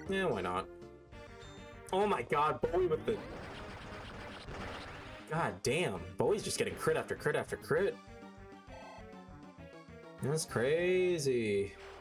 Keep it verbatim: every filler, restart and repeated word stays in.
Yeah, why not? Oh my god, Boey with the... God damn, Boey's just getting crit after crit after crit. That's crazy.